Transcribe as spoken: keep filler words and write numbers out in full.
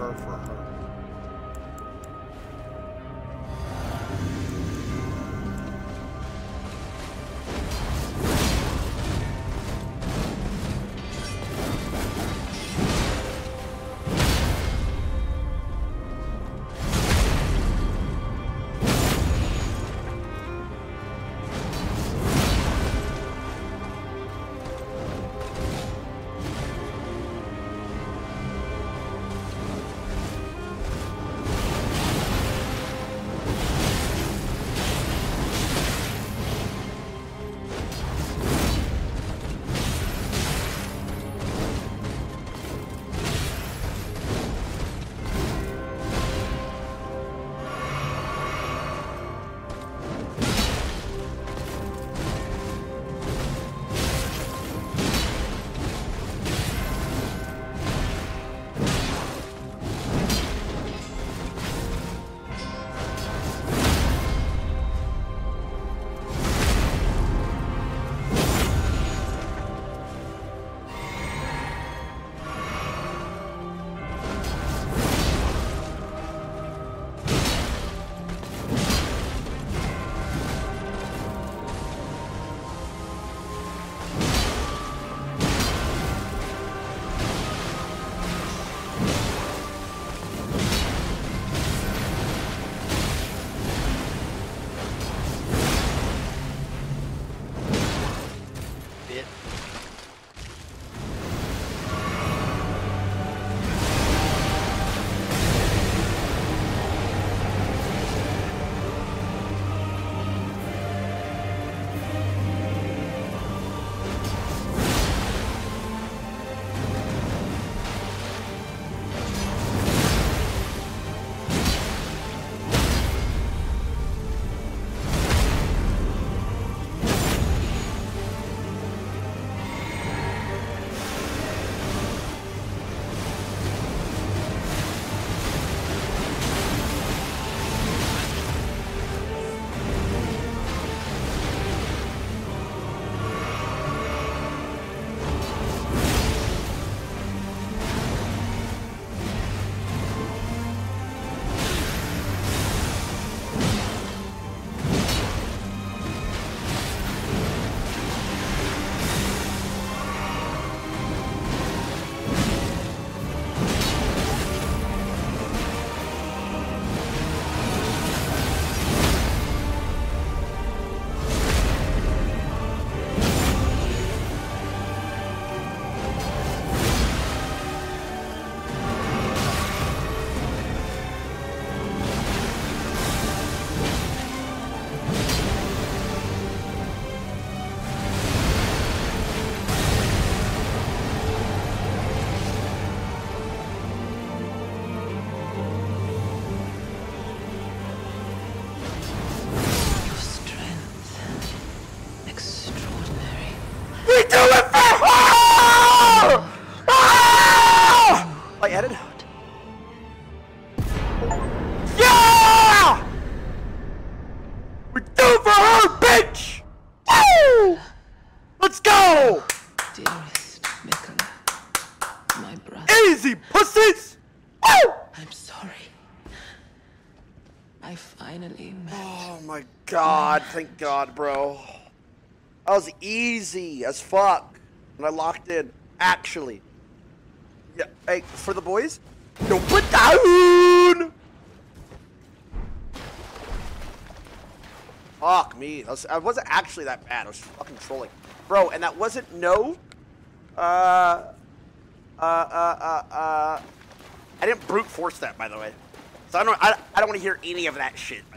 her for her. Dearest Mikola, my brother. Easy, pussies! Woo! I'm sorry. I finally met. Oh my god, thank god, bro. That was easy as fuck. And I locked in. Actually. Yeah, hey, for the boys, don't put down! Fuck me. That was, I wasn't actually that bad. I was fucking trolling. Bro, and that wasn't no... Uh... Uh, uh, uh, uh... I didn't brute force that, by the way. So I don't, I, I don't want to hear any of that shit.